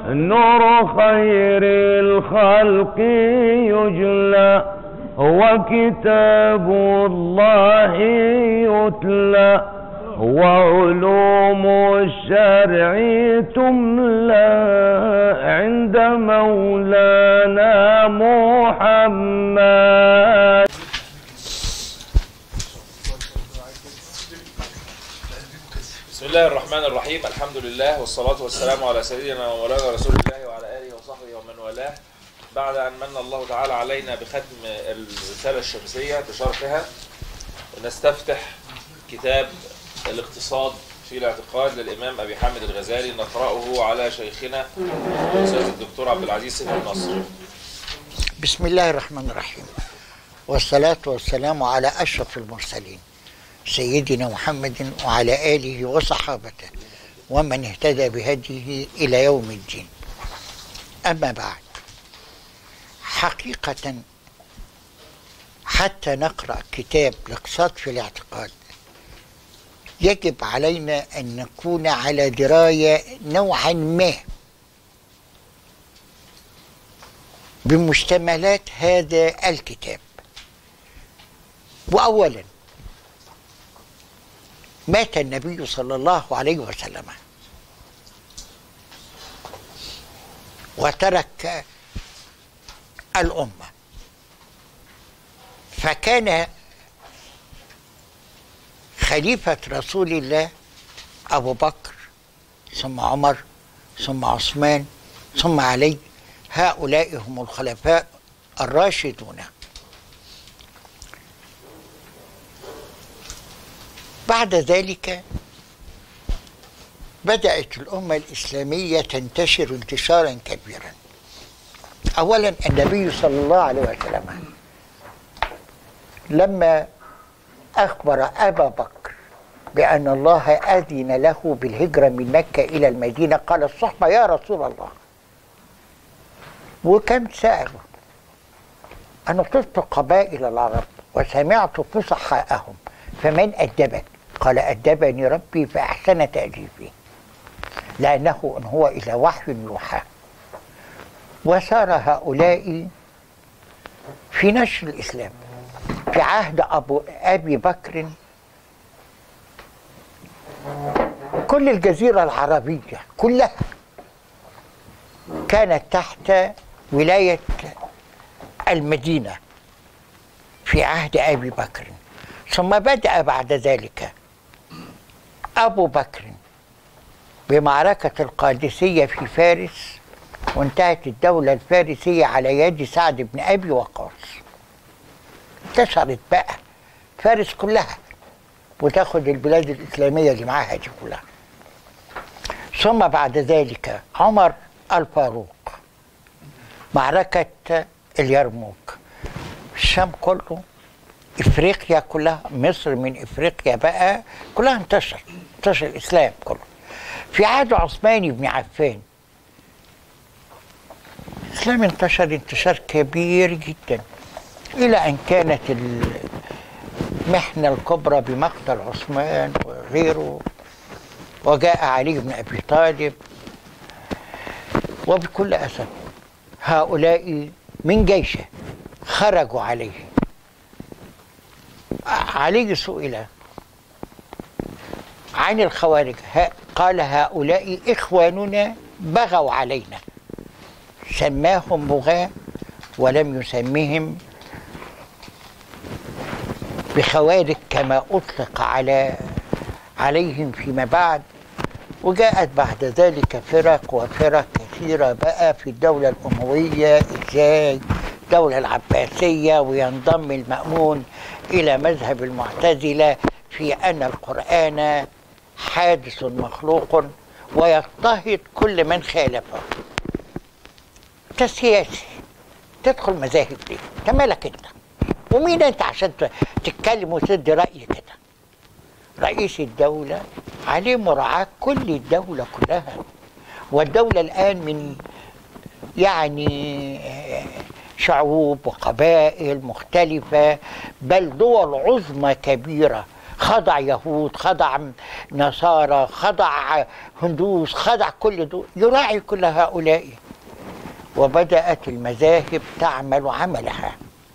نور خير الخلق يجلى، وكتاب الله يتلى، وعلوم الشرع تملى عند مولانا محمد. بسم الله الرحمن الرحيم. الحمد لله والصلاة والسلام على سيدنا ومولانا رسول الله وعلى آله وصحبه ومن والاه. بعد أن من الله تعالى علينا بختم الرسالة الشمسية بشرحها، نستفتح كتاب الاقتصاد في الاعتقاد للإمام أبي حامد الغزالي، نقرأه على شيخنا الأستاذ الدكتور عبد العزيز سيف النصر. بسم الله الرحمن الرحيم، والصلاة والسلام على أشرف المرسلين سيدنا محمد وعلى آله وصحابته ومن اهتدى بهديه إلى يوم الدين. أما بعد، حقيقة حتى نقرأ كتاب الاقتصاد في الاعتقاد يجب علينا أن نكون على دراية نوعا ما بمشتملات هذا الكتاب. وأولا، مات النبي صلى الله عليه وسلم وترك الأمة، فكان خليفة رسول الله أبو بكر ثم عمر ثم عثمان ثم علي، هؤلاء هم الخلفاء الراشدون. بعد ذلك بدأت الأمة الإسلامية تنتشر انتشارا كبيرا. أولا، النبي صلى الله عليه وسلم لما أخبر أبا بكر بأن الله أذن له بالهجرة من مكة إلى المدينة، قال الصحبة يا رسول الله. وكم سألوا: أنا طفت قبائل العرب وسمعت فصحاءهم، فمن أدبك؟ قال أدبني ربي فأحسن تأديبي، لأنه إن هو إلى وحي يوحى. وسار هؤلاء في نشر الإسلام. في عهد أبي بكر كل الجزيرة العربية كلها كانت تحت ولاية المدينة في عهد أبي بكر. ثم بدأ بعد ذلك أبو بكر بمعركة القادسية في فارس، وانتهت الدولة الفارسية على يد سعد بن أبي وقاص. انتشرت بقى فارس كلها وتاخد البلاد الإسلامية اللي معاها دي كلها. ثم بعد ذلك عمر الفاروق، معركة اليرموك، الشام كله، افريقيا كلها، مصر من افريقيا بقى كلها انتشر الاسلام كله. في عهد عثمان بن عفان الاسلام انتشر انتشار كبير جدا، الى ان كانت المحنه الكبرى بمقتل عثمان وغيره، وجاء علي بن ابي طالب. وبكل اسف هؤلاء من جيشه خرجوا عليه. علي سئل عن الخوارج، قال هؤلاء إخواننا بغوا علينا، سماهم بغاة ولم يسمهم بخوارج كما أطلق عليهم فيما بعد. وجاءت بعد ذلك فرق وفرق كثيرة بقى في الدولة الأموية، إزاي الدولة العباسية، وينضم المأمون إلى مذهب المعتزلة في أن القرآن حادث مخلوق، ويضطهد كل من خالفه. أنت سياسي تدخل مذاهب ليه؟ أنت مالك أنت؟ ومين أنت عشان تتكلم وتدي رأي كده؟ رئيس الدولة عليه مراعاة كل الدولة كلها، والدولة الآن من يعني شعوب وقبائل مختلفة، بل دول عظمى كبيرة خضع يهود، خضع نصارى، خضع هندوس، خضع كل دول، يراعي كل هؤلاء. وبدأت المذاهب تعمل عملها،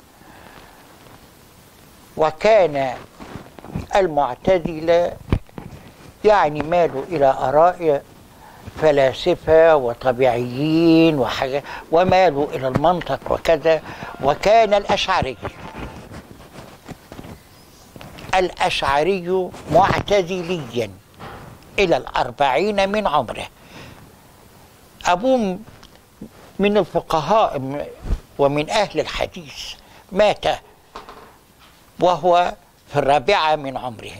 وكان المعتزلة يعني مالوا إلى آراء فلاسفة وطبيعيين وحاجة، ومالوا إلى المنطق وكذا. وكان الأشعري معتزليا إلى 40 من عمره. أبوه من الفقهاء ومن أهل الحديث، مات وهو في 4 من عمره،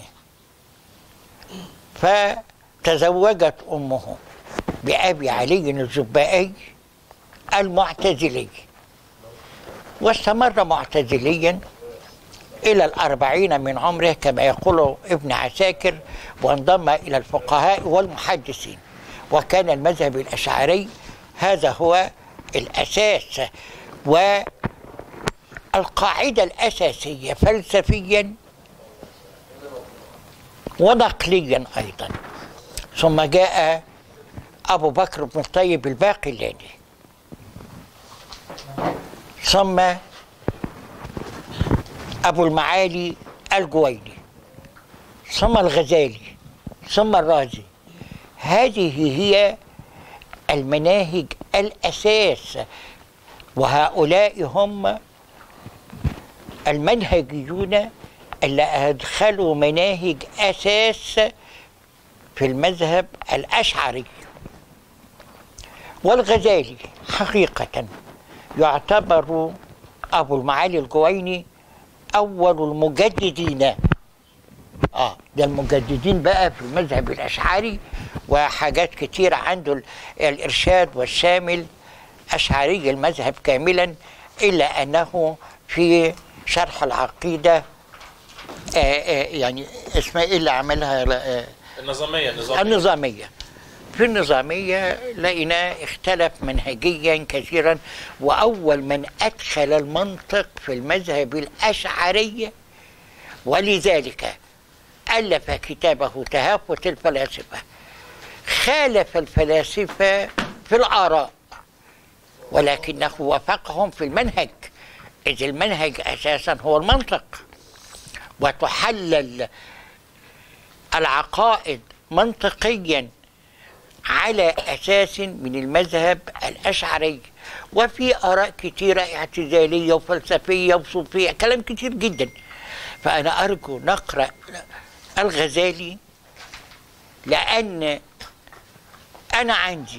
فتزوجت أمه بأبي علي الزبائي المعتزلي، واستمر معتزليا إلى 40 من عمره كما يقول ابن عساكر، وانضم إلى الفقهاء والمحدثين. وكان المذهب الأشعري هذا هو الأساس والقاعدة الأساسية فلسفيا ونقليا أيضا. ثم جاء أبو بكر بن الطيب الباقلاني، ثم أبو المعالي الجويني، ثم الغزالي، ثم الرازي. هذه هي المناهج الأساس، وهؤلاء هم المنهجيون اللي أدخلوا مناهج أساس في المذهب الأشعري. والغزالي حقيقة يعتبر أبو المعالي الجويني أول المجددين. ده المجددين بقى في المذهب الأشعري، وحاجات كتيرة عنده الإرشاد والشامل أشعري المذهب كاملا، إلا أنه في شرح العقيدة يعني اسمها إيه اللي عملها؟ النظامية. في النظامية لقيناه اختلف منهجيا كثيرا، وأول من أدخل المنطق في المذهب الأشعري، ولذلك ألف كتابه تهافت الفلاسفة. خالف الفلاسفة في الآراء ولكنه وافقهم في المنهج، إذ المنهج أساسا هو المنطق، وتحلل العقائد منطقيا على أساس من المذهب الأشعري. وفي آراء كتيرة اعتزالية وفلسفية وصوفية، كلام كتير جدا. فأنا أرجو نقرأ الغزالي، لأن أنا عندي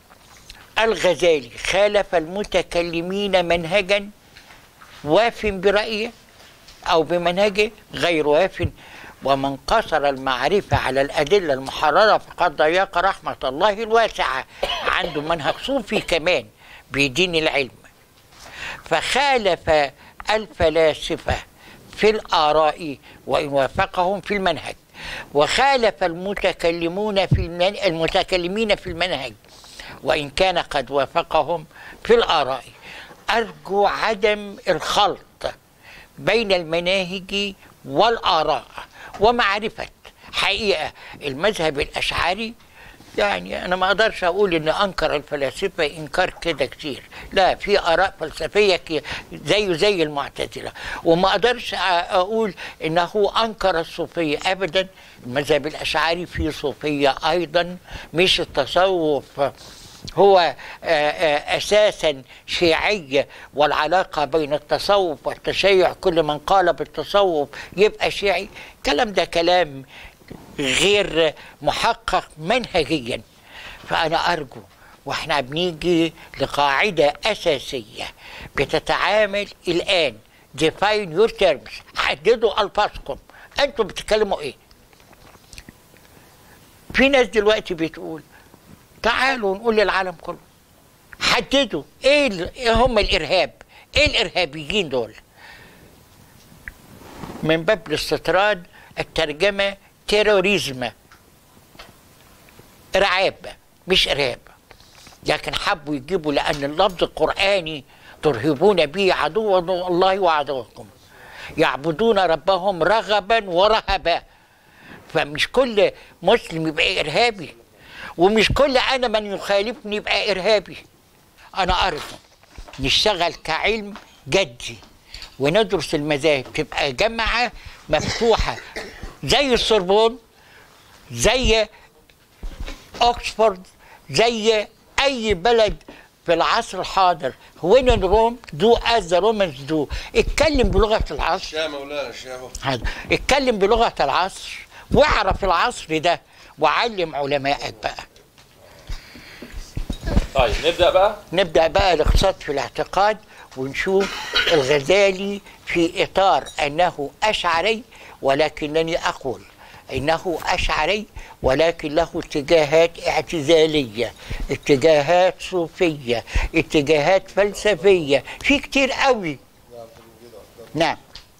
الغزالي خالف المتكلمين منهجا واف برأيه أو بمنهجه غير واف، ومن قصر المعرفة على الأدلة المحررة فقد ضيق رحمة الله الواسعة. عنده منهج صوفي كمان بدين العلم. فخالف الفلاسفة في الآراء وإن وافقهم في المنهج، وخالف المتكلمين في المنهج وإن كان قد وافقهم في الآراء. أرجو عدم الخلط بين المناهج والآراء، ومعرفة حقيقة المذهب الأشعري. يعني أنا ما أقدرش أقول إن أنكر الفلاسفة إنكار كده كتير، لا، في آراء فلسفية زي المعتزلة. وما أقدرش أقول إنه أنكر الصوفية أبدا. المذهب الأشعري فيه صوفية أيضا، مش التصوف هو أساسا شيعي، والعلاقة بين التصوف والتشيع كل من قال بالتصوف يبقى شيعي. الكلام ده كلام غير محقق منهجيا. فأنا أرجو، وإحنا بنيجي لقاعدة أساسية بتتعامل الآن، define your terms، حددوا ألفاظكم، أنتم بتتكلموا إيه؟ في ناس دلوقتي بتقول تعالوا نقول للعالم كله، حددوا إيه هم الإرهاب، إيه الإرهابيين دول؟ من باب الاستطراد الترجمة تيروريزم، رعاب مش إرهاب. لكن حبوا يجيبوا لأن اللفظ القرآني ترهبون به عدو الله وعدوكم، يعبدون ربهم رغبا ورهبا. فمش كل مسلم يبقى ارهابي، ومش كل انا من يخالفني يبقى ارهابي. انا ارجو نشتغل كعلم جدي وندرس المذاهب، تبقى جامعه مفتوحه زي السوربون، زي اوكسفورد، زي اي بلد في العصر الحاضر. وين روم دو از ذا رومانز دو، اتكلم بلغه العصر يا مولانا الشيخ، اتكلم بلغه العصر واعرف العصر ده وعلم علمائك بقى. طيب نبدأ بقى الاقتصاد في الاعتقاد، ونشوف الغزالي في إطار أنه أشعري، ولكنني أقول إنه أشعري ولكن له اتجاهات اعتزالية، اتجاهات صوفية، اتجاهات فلسفية، في كتير قوي. نعم.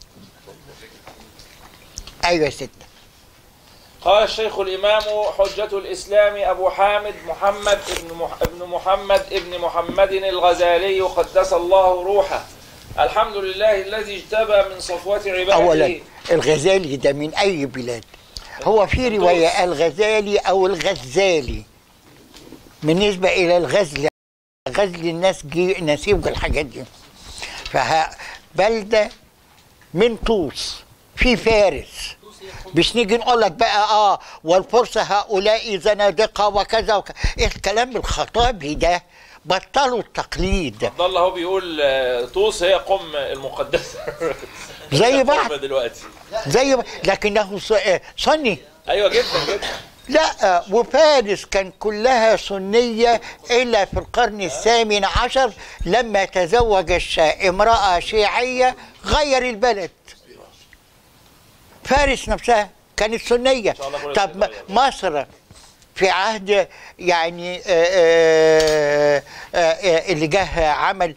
أيوة يا ستة. قال الشيخ الإمام حجة الإسلام أبو حامد محمد ابن محمد الغزالي قدس الله روحه: الحمد لله الذي اجتبى من صفوة عباده. أولا الغزالي ده من أي بلاد؟ هو في رواية الغزالي أو الغزالي بالنسبة إلى الغزل، غزل الناس نسيب الحاجات دي. فبلدة من طوس في فارس، مش نيجي نقول لك بقى والفرس هؤلاء زنادقه وكذا وكذا. الكلام الخطابي ده بطلوا التقليد. عبد الله هو بيقول طوس هي قم المقدسه زي بعض دلوقتي، لكنه سني. ايوه جدا جدا. لا، وفارس كان كلها سنيه الا في القرن الثامن عشر لما تزوج الشاه امراه شيعيه غير البلد. فارس نفسها كانت سنية. طب مصر في عهد يعني اللي جه عمل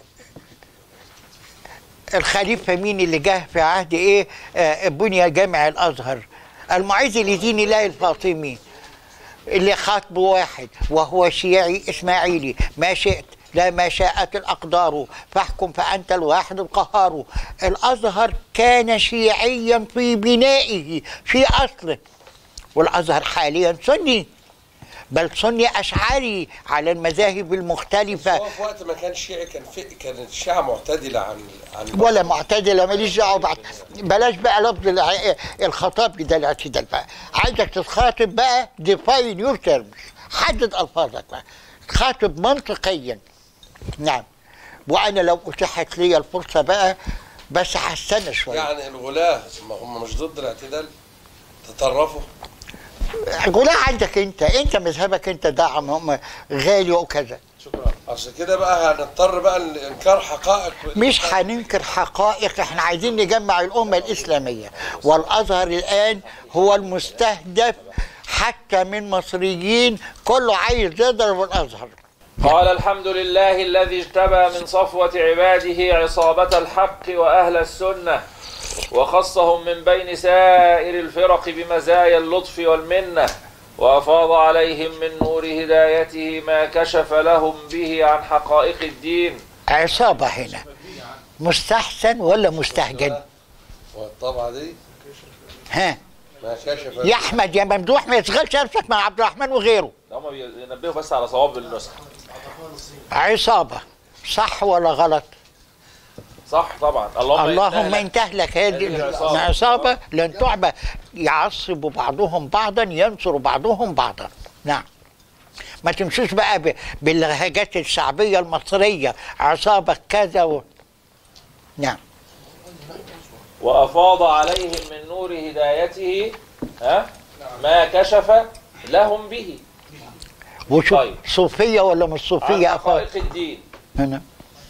الخليفة مين اللي جه في عهد ايه؟ بني جامع الازهر، المعز لدين الله الفاطمي، اللي خاطبه واحد وهو شيعي اسماعيلي: ما شئت لا ما شاءت الأقدار فاحكم فأنت الواحد القهار. الأزهر كان شيعيا في بنائه في أصله، والأزهر حاليا سني، بل سني أشعري على المذاهب المختلفة. هو في وقت ما كان شيعي كانت الشيعة معتدلة عن ولا معتدلة، ماليش دعوة. بلاش بقى لفظ الخطاب ده الاعتدال بقى. عايزك تتخاطب بقى ديفاين يور تيرمز، حدد ألفاظك بقى، خاطب منطقيا. نعم. وانا لو اتاحت لي الفرصه بقى بس هستنى شويه. يعني الغلاة هم مش ضد الاعتدال؟ تطرفوا؟ الغلاة عندك انت مذهبك انت دعم هم غالي وكذا. شكرا. عشان كده بقى هنضطر بقى لانكار حقائق. مش هننكر حقائق، احنا عايزين نجمع الامه الاسلاميه، والازهر الان هو المستهدف حتى من مصريين، كله عايز يضرب الازهر. قال: الحمد لله الذي اجتبى من صفوة عباده عصابة الحق وأهل السنة، وخصهم من بين سائر الفرق بمزايا اللطف والمنة، وأفاض عليهم من نور هدايته ما كشف لهم به عن حقائق الدين. عصابة هنا مستحسن ولا مستهجن؟ والطبعة دي ها ما كشف يا أحمد يا ممدوح ما يشغلش نفسك مع عبد الرحمن وغيره. هم بينبهوا بس على صواب النسخة. عصابة صح ولا غلط؟ صح طبعا. اللهم ان تهلك هذه العصابة لن تعبى، يعصب بعضهم بعضا ينصر بعضهم بعضا. نعم. ما تمشوش بقى باللهجات الشعبية المصرية عصابة كذا نعم. وأفاض عليهم من نور هدايته ما كشف لهم به. وشوف طيب. صوفية ولا مش صوفية؟ حقائق الدين. هنا.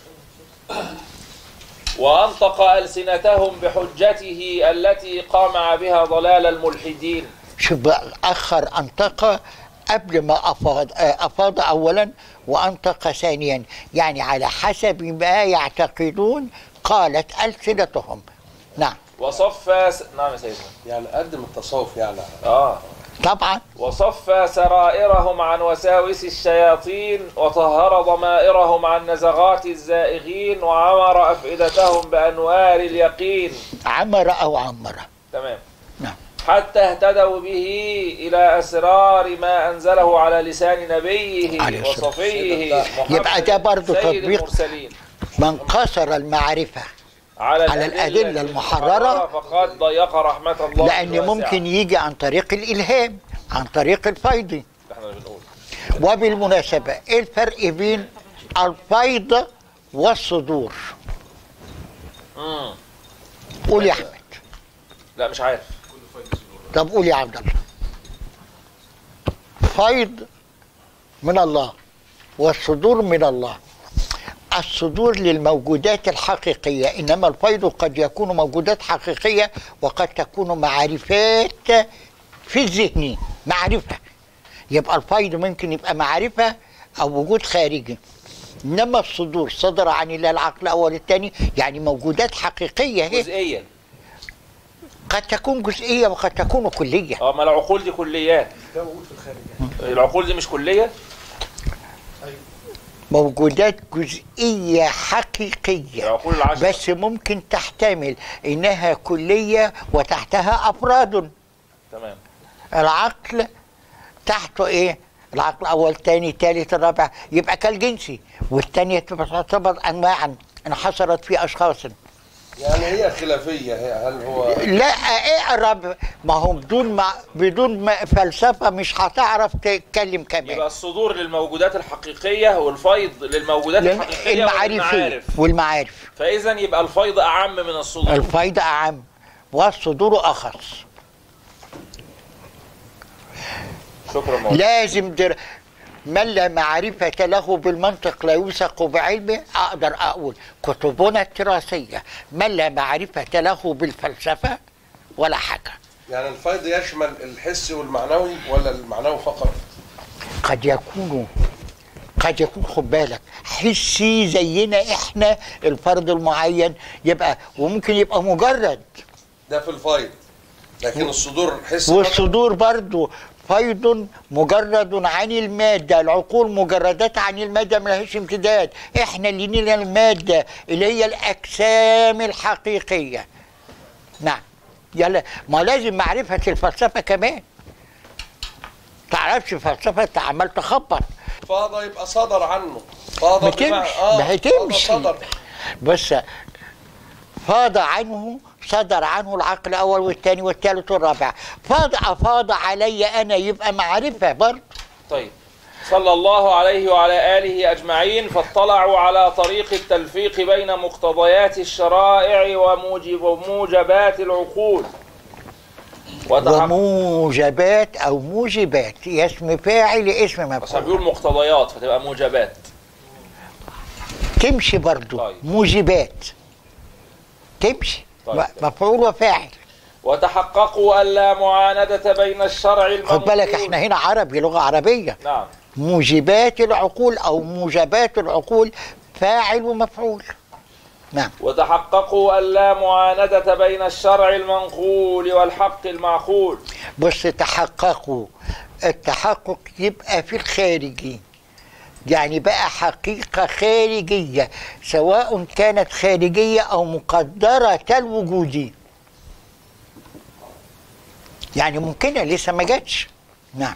وأنطق ألسنتهم بحجته التي قامع بها ضلال الملحدين. شوف أخر أنطق قبل ما أفاض أولا وأنطق ثانيا، يعني على حسب ما يعتقدون قالت ألسنتهم. نعم. نعم يا سيدنا. يعني قدم التصوف يعني. طبعا. وصفى سرائرهم عن وساوس الشياطين، وطهر ضمائرهم عن نزغات الزائغين، وعمر أفئدتهم بأنوار اليقين. عمر أو عمر. تمام. نعم. حتى اهتدوا به إلى أسرار ما أنزله على لسان نبيه وصفيه يبقى ده برضه سيد تطبيق المرسلين. من قصر المعرفة على الأدلة المحررة فقد ضيق رحمة الله، لأن ممكن يجي عن طريق الإلهام، عن طريق الفيض. احنا بنقول. وبالمناسبة إيه الفرق بين الفيض والصدور؟ قول يا أحمد. لا مش عارف. طب قول يا عبد الله. فيض من الله والصدور من الله. الصدور للموجودات الحقيقية، إنما الفيض قد يكون موجودات حقيقية وقد تكون معرفات في الذهن، معرفة. يبقى الفيض ممكن يبقى معرفة أو وجود خارجي، إنما الصدور صدر عن الله العقل الأول الثاني، يعني موجودات حقيقية هي جزئيا. قد تكون جزئية وقد تكون كلية. ما العقول دي كليات. ده موجود في الخارج يعني. العقول دي مش كلية؟ موجودات جزئية حقيقية، العقول العشرة. بس ممكن تحتمل إنها كلية وتحتها أفراد. تمام. العقل تحته إيه؟ العقل أول تاني تالت الرابع، يبقى كالجنسي، والتانية تعتبر أنواعا انحصرت في أشخاص. يعني هي خلافية، هل هو لا اقرب، ما هو بدون ما فلسفة مش هتعرف تتكلم كمان. يبقى الصدور للموجودات الحقيقية والفيض للموجودات الحقيقية والمعارف. فإذا يبقى الفيض أعم من الصدور. الفيض أعم والصدور أخص. شكرا مولانا. لازم من لا معرفة له بالمنطق لا يوثق بعلمه. أقدر أقول كتبنا التراثية من لا معرفة له بالفلسفة ولا حاجة. يعني الفيض يشمل الحسي والمعنوي ولا المعنوي فقط؟ قد يكون خد بالك حسي زينا احنا الفرد المعين، يبقى وممكن يبقى مجرد ده في الفيض، لكن الصدور حسي والصدور برضو فيض مجرد عن المادة. العقول مجردات عن المادة ملهاش امتداد، احنا اللي لنا المادة اللي هي الأجسام الحقيقية. نعم. يلا ما لازم معرفة الفلسفة كمان. تعرفش فلسفة انت عمال تخبط. فاض يبقى صدر عنه. فاض ما هتمشي. صدر. بس فاض عنه، صدر عنه العقل الأول والثاني والثالث والرابع. أفاض علي أنا، يبقى معرفة برضه. طيب، صلى الله عليه وعلى آله أجمعين. فاطلعوا على طريق التلفيق بين مقتضيات الشرائع وموجبات العقول. وموجبات أو موجبات، اسم فاعل اسم مفعول. بس بيقول مقتضيات فتبقى موجبات. تمشي برضه. طيب. موجبات تمشي. طيب. مفعول وفاعل. وتحققوا ألا معاندة بين الشرع المنقول. خد بالك احنا هنا عربي، لغة عربية. نعم. موجبات العقول أو موجبات العقول فاعل ومفعول. نعم. وتحققوا ألا معاندة بين الشرع المنقول والحق المعقول. بص، تحققوا، التحقق يبقى في الخارجي، يعني بقى حقيقة خارجية سواء كانت خارجية أو مقدرة الوجود، يعني ممكنة لسه ما جاتش. نعم.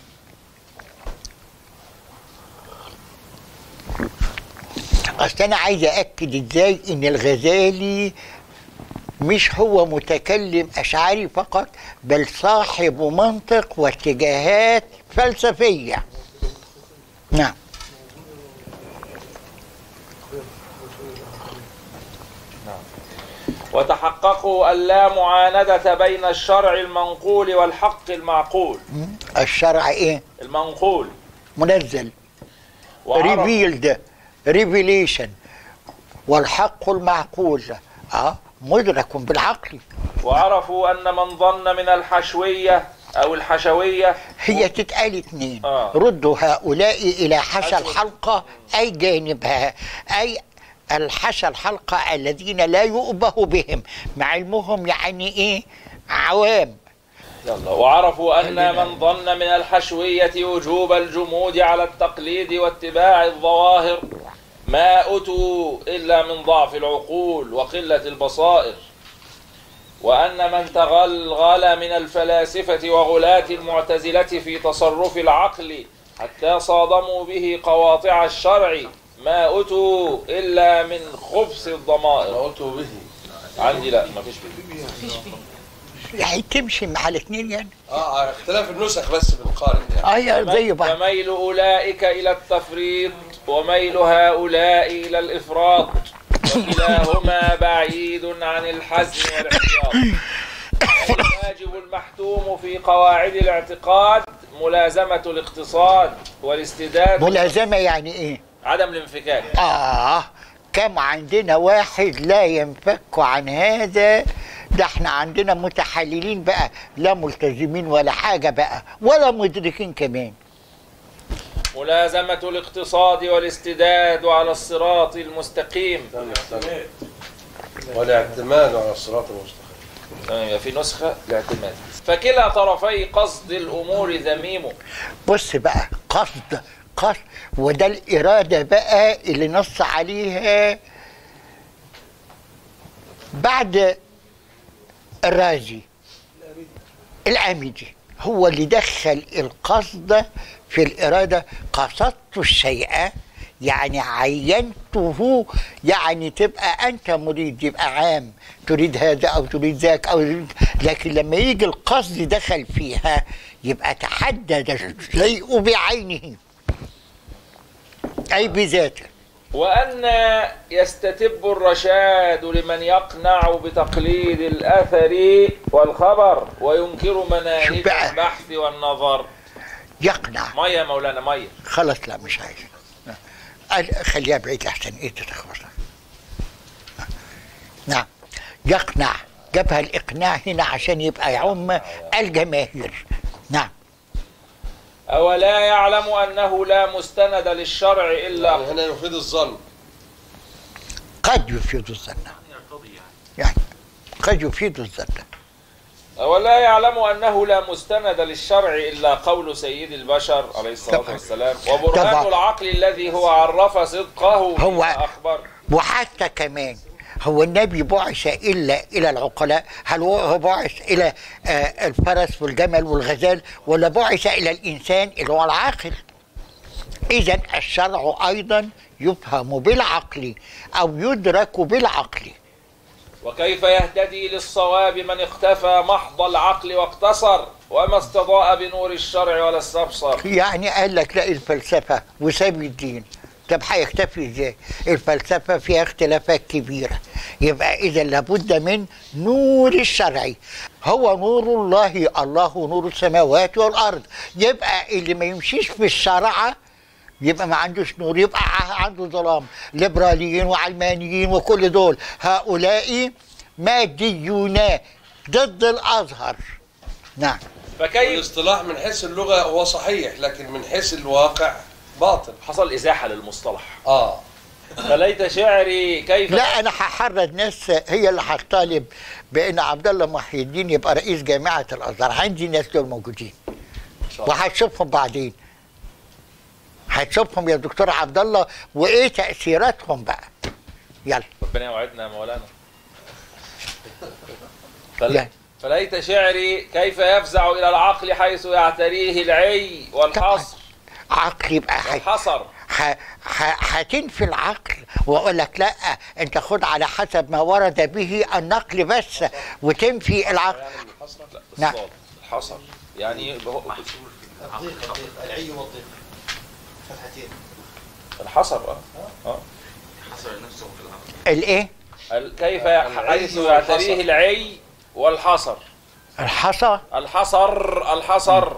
أصل أنا عايز أأكد إزاي إن الغزالي مش هو متكلم أشعري فقط، بل صاحب منطق واتجاهات فلسفية. نعم. وتحققوا ألا معاندة بين الشرع المنقول والحق المعقول. الشرع إيه؟ المنقول منزل، ريفيلد، ريفيليشن، والحق المعقول مدرك بالعقل. وعرفوا أن من ظن من الحشوية أو الحشوية، هي تتقال اتنين. ردوا هؤلاء إلى حشى الحلقة أي جانبها، أي الحشى الحلقة الذين لا يؤبه بهم، مع علمهم يعني إيه؟ عوام. يلا. وعرفوا أن من ظن من الحشوية وجوب الجمود على التقليد واتباع الظواهر ما أتوا إلا من ضعف العقول وقلة البصائر. وأن من تغلغل من الفلاسفة وغلاة المعتزلة في تصرف العقل حتى صادموا به قواطع الشرع ما أتوا إلا من خبث الضمائر. ما أتوا به عندي لا ما فيش به. يعني تمشي مع الاثنين يعني. اختلاف النسخ بس بنقارن يعني. زي بعض. فميل أولئك إلى التفريط وميل هؤلاء إلى الإفراط، وكلاهما بعيد عن الحزم والاحتياط. الواجب المحتوم في قواعد الاعتقاد ملازمة الاقتصاد والاستداد. ملازمة يعني ايه؟ عدم الانفكاك. كم عندنا واحد لا ينفك عن هذا، ده احنا عندنا متحللين بقى، لا ملتزمين ولا حاجة بقى ولا مدركين كمان. ملازمة الاقتصاد والاستداد على الصراط المستقيم. والاعتماد على الصراط المستقيم. تمام، في نسخة الاعتماد. فكلا طرفي قصد الأمور ذميم. بص بقى، قصد وده الإرادة بقى اللي نص عليها بعد الرازي العامدي، هو اللي دخل القصد في الإرادة. قصدت الشيء يعني عينته، يعني تبقى أنت مريد، يبقى عام، تريد هذا أو تريد ذاك لكن لما يجي القصد دخل فيها يبقى تحدد الشيء بعينه أي بذاته. وأن يستتب الرشاد لمن يقنع بتقليد الأثر والخبر وينكر مناهج البحث والنظر. يقنع مية يا مولانا مية. خلاص لا مش عايز، خليها بعيد أحسن. إيه تتخبص. نعم، يقنع، جابها الإقناع هنا عشان يبقى يعم الجماهير. نعم. أولا يعلم أنه لا مستند للشرع إلا يعني هنا يفيد الظن. قد يفيد الظن، يعني قد يفيد الظن. أولا يعلم أنه لا مستند للشرع إلا قول سيد البشر عليه الصلاة والسلام، وبرهان العقل الذي هو عرف صدقه هو أخبر. وحتى كمان هو النبي بعث إلا إلى العقلاء؟ هل هو بعث إلى الفرس والجمل والغزال، ولا بعث إلى الإنسان اللي هو العاقل؟ إذن الشرع أيضا يفهم بالعقل أو يدرك بالعقل. وكيف يهتدي للصواب من اختفى محض العقل واقتصر وما استضاء بنور الشرع ولا استبصر؟ يعني قال لك لا الفلسفة وساب الدين، طب هيختفي ازاي؟ الفلسفة فيها اختلافات كبيرة، يبقى إذا لابد من نور الشرع. هو نور الله، الله نور السماوات والأرض. يبقى اللي ما يمشيش في الشرع يبقى ما عندوش نور، يبقى عنده ظلام. ليبراليين وعلمانيين وكل دول هؤلاء ماديون ضد الأزهر. نعم. فكيف الاصطلاح من حيث اللغة هو صحيح، لكن من حيث الواقع باطل. حصل إزاحة للمصطلح. فليت شعري كيف. لا انا هحرض ناس هي اللي هتطالب بان عبد الله محي الدين يبقى رئيس جامعه الازهر. عندي ناس دول موجودين وهتشوفهم بعدين، هتشوفهم يا دكتور عبد الله وايه تاثيراتهم بقى. يلا ربنا يوعدنا يا مولانا. فليت شعري كيف يفزع الى العقل حيث يعتريه العي والحصر. عقل يبقى الحصر هتنفي العقل واقول لك لا انت خد على حسب ما ورد به النقل بس وتنفي العقل. نعم الحصر يعني العي والضيق فتحتين الحصر حصر نفسه في العقل. الايه؟ كيف حيث يعتريه العي والحصر. الحصر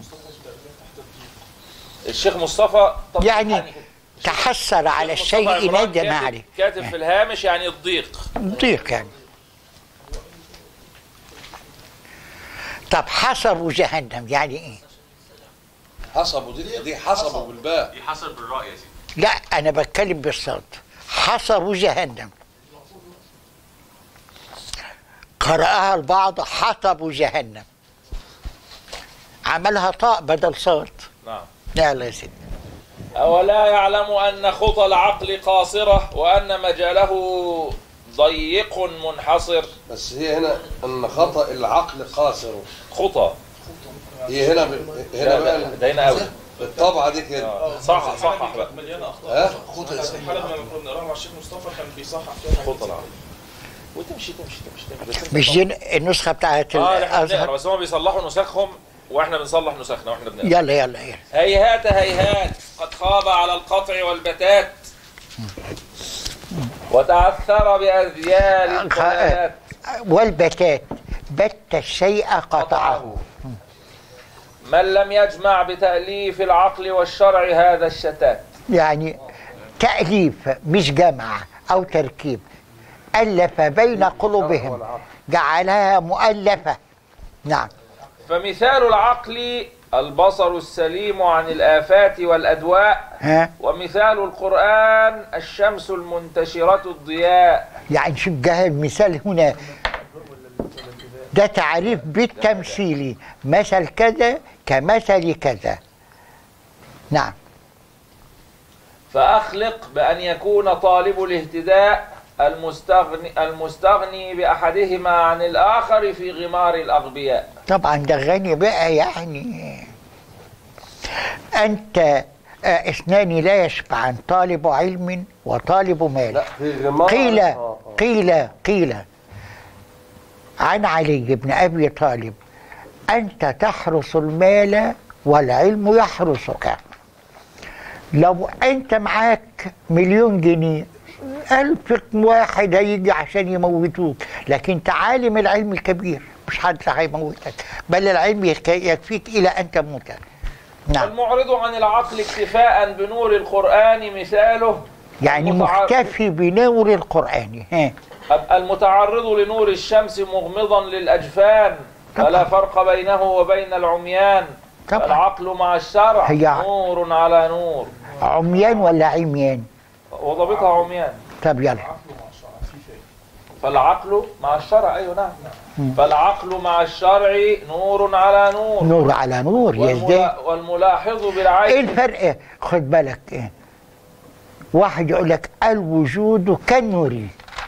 الشيخ مصطفى يعني تحسر على الشيء ندم عليه. كاتب في الهامش يعني الضيق يعني. طب حصبوا جهنم يعني ايه؟ حصبوا دي حصبوا بالباء. دي حصب بالراء يا سيدي. لا انا بتكلم بالصوت. حصبوا جهنم، قرأها البعض حطبوا جهنم، عملها طاء بدل صوت. نعم. يلا يا سيدي. أولا يعلم أن خطى العقل قاصرة وأن مجاله ضيق منحصر. بس هي هنا ان خطأ العقل قاصر. خطى. هي هنا هنا بقى ده هنا قوي الطبعه دي كده. صح بقى. مليانه اخطاء. ها؟ الحلقه لما كنا بنقراها مع الشيخ مصطفى كان بيصحح فيها خطى العقل. وتمشي. مش دي النسخه بتاعت احنا بنقرا الازهر؟ بس هم بيصلحوا نسخهم واحنا بنصلح نسخنا واحنا بنقرا. يلا هيهات هيهات قد خاب على القطع والبتات وتعثر بأذيال الضلالات والبتات بت الشيء قطعه. من لم يجمع بتأليف العقل والشرع هذا الشتات. يعني تأليف مش جمع أو تركيب، ألف بين قلوبهم جعلها مؤلفة. نعم. فمثال العقل البصر السليم عن الآفات والأدواء، ومثال القرآن الشمس المنتشرة الضياء. يعني شوف جه المثال هنا، ده تعريف بالتمثيل، مثل كذا كمثل كذا. نعم. فأخلق بأن يكون طالب الاهتداء المستغني بأحدهما عن الآخر في غمار الأغبياء. طبعا ده غني بقى، يعني أنت اثنان لا يشبعان، طالب علم وطالب مال. قيل عن علي بن أبي طالب: أنت تحرس المال والعلم يحرسك. لو أنت معاك 1,000,000 جنيه 1000 واحد هيجي عشان يموتوك، لكن انت عالم العلم الكبير مش حد هيموتك، بل العلم يكفيك إلى أن تموت. نعم. المعرض عن العقل اكتفاء بنور القرآن مثاله، يعني مكتفي بنور القرآن. المتعرض لنور الشمس مغمضا للأجفان، فلا فرق بينه وبين العميان. العقل مع الشرع نور على نور. عميان ولا عميان؟ وضبطها عميان. طب يلا. فالعقل مع الشرع، ايوه نعم. فالعقل مع الشرع نور على نور. نور على نور. والملاحظ بالعين. ايه الفرق؟ خد بالك ايه؟ واحد يقول لك الوجود كالنور.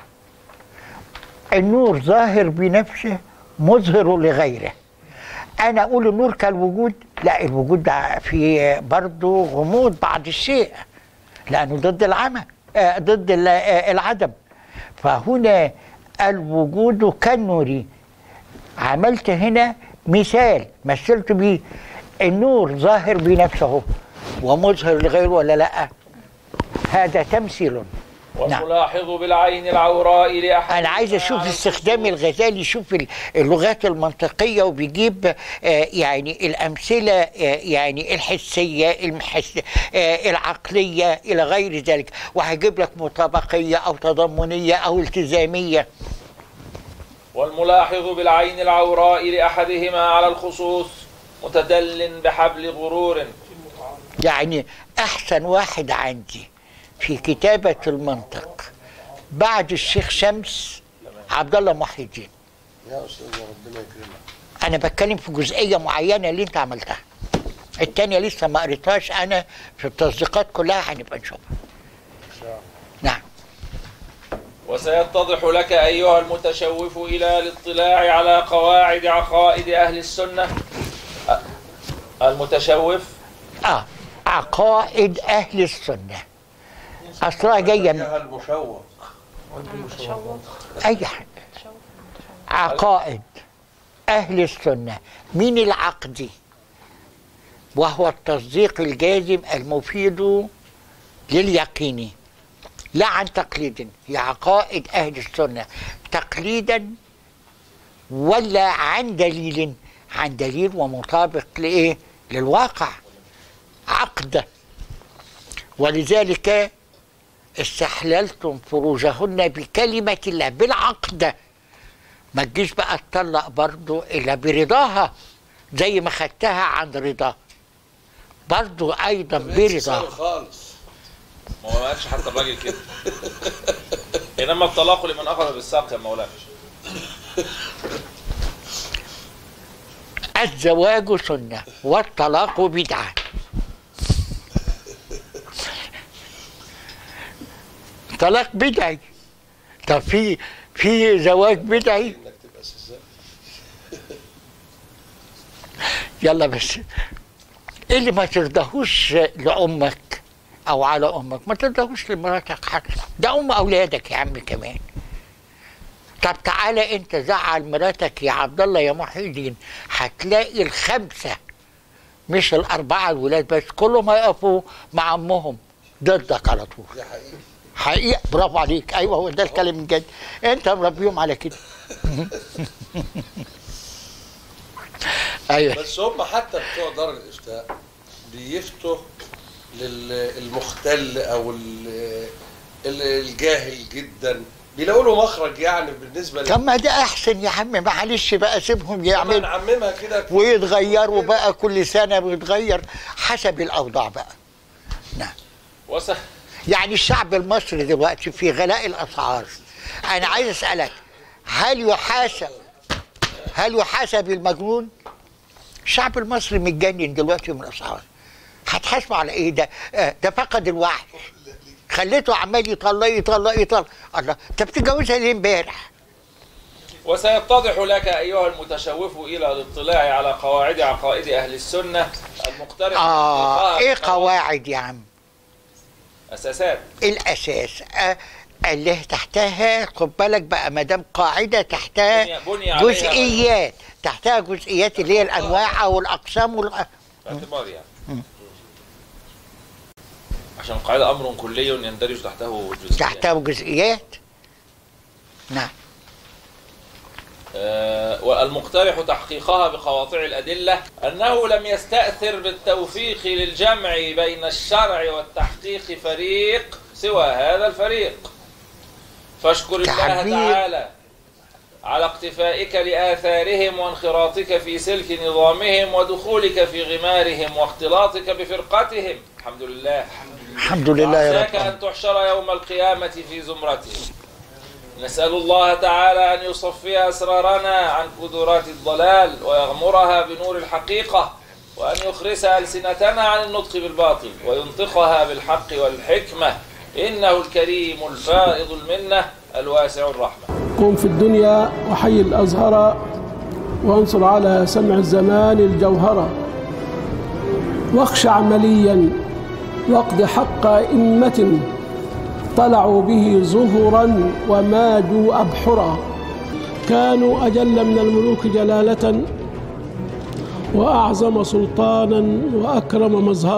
النور ظاهر بنفسه مظهر لغيره. انا اقول النور كالوجود؟ لا، الوجود ده فيه برضه غموض بعض الشيء، لانه ضد العمى، ضد العدم. فهنا الوجود كالنور. عملت هنا مثال مثلت بيه النور ظاهر بنفسه ومظهر لغيره ولا لا؟ هذا تمثيل. والملاحظ بالعين العوراء لأحد. أنا عايز أشوف استخدام الغزالي، يشوف اللغات المنطقية وبيجيب يعني الأمثلة يعني الحسية العقلية إلى غير ذلك، وهيجيب لك مطابقية أو تضمنية أو التزامية. والملاحظ بالعين العوراء لأحدهما على الخصوص متدل بحبل غرور. يعني أحسن واحد عندي في كتابة المنطق بعد الشيخ شمس عبد الله محي الدين. يا أستاذ ربنا يكرمك. أنا بتكلم في جزئية معينة اللي أنت عملتها، التانية لسه ما قريتهاش أنا، في التصديقات كلها هنبقى نشوفها. نعم. وسيتضح لك أيها المتشوف إلى الاطلاع على قواعد عقائد أهل السنة. المتشوف عقائد أهل السنة أصلها جاية من المشوق. أي حاجة. عقائد أهل السنة من العقد، وهو التصديق الجازم المفيد لليقين لا عن تقليد. هي عقائد أهل السنة تقليدا ولا عن دليل؟ عن دليل ومطابق لإيه؟ للواقع. عقد. ولذلك استحللتم فروجهن بكلمة الله، بالعقد. ما تجيش بقى تطلق برضو إلا برضاها، زي ما خدتها عن رضا برضو أيضا برضاها. خالص. ما هو ما قالش حتى الراجل كده. إنما الطلاق لمن أخذ بالساق يا مولانا. الزواج سنة والطلاق بدعة. طلاق بدعي، طب في زواج بدعي؟ انك تبقى سيزان. يلا بس اللي ما ترضاهوش لامك او على امك ما ترضاهوش لمراتك حتى، ده ام اولادك يا عم كمان. طب تعالى انت زعل مراتك يا عبد الله يا محي الدين، هتلاقي الخمسه مش الاربعه الولاد بس كلهم هيقفوا مع امهم ضدك على طول. دي حقيقة. حقيقة برافو عليك، ايوه هو ده الكلام الجد، انت مربيهم على كده. ايوه بس هم حتى بتوع دار الافتاء بيفتوا للمختل او الجاهل جدا، بيلاقوا له مخرج يعني بالنسبه طب ما ده احسن يا عم، معلش بقى سيبهم يعملوا نعممها كده ويتغيروا بقى كل سنه ويتغير حسب الاوضاع بقى. نعم. يعني الشعب المصري دلوقتي في غلاء الاسعار، انا عايز اسالك هل يحاسب المجنون؟ الشعب المصري متجنن دلوقتي من الاسعار، هتحاسبه على ايه؟ ده فقد الوعي، خليته عمال يطلق. الله، انت بتتجوزها ليه امبارح؟ وسيتضح لك أيها المتشوف إلى الاطلاع على قواعد عقائد أهل السنة المقترحة. إيه قواعد يا عم؟ أساسات. الأساس اللي تحتها، خد بالك بقى، ما دام قاعدة تحتها جزئيات، تحتها جزئيات اللي هي الأنواع أو الأقسام باعتبار يعني. عشان القاعدة أمر كلي يندرج تحته جزئيات. تحته جزئيات. نعم. والمقترح تحقيقها بقواطع الأدلة أنه لم يستأثر بالتوفيق للجمع بين الشرع والتحقيق فريق سوى هذا الفريق، فاشكر الله تعالى على اقتفائك لآثارهم وانخراطك في سلك نظامهم ودخولك في غمارهم واختلاطك بفرقتهم. الحمد لله. الحمد لله يا رب. عساك أن تحشر يوم القيامة في زمرتهم. نسأل الله تعالى أن يصفي أسرارنا عن قدرات الضلال ويغمرها بنور الحقيقة، وأن يخرس ألسنتنا عن النطق بالباطل وينطقها بالحق والحكمة، إنه الكريم الفائض المنة الواسع الرحمة. قم في الدنيا وحي الأزهر وانصر على سمع الزمان الجوهرة، واخشع عمليا واقض حق أئمة طلعوا به زهرا ومادوا أبحرا، كانوا أجل من الملوك جلالة وأعظم سلطانا وأكرم مظهرا.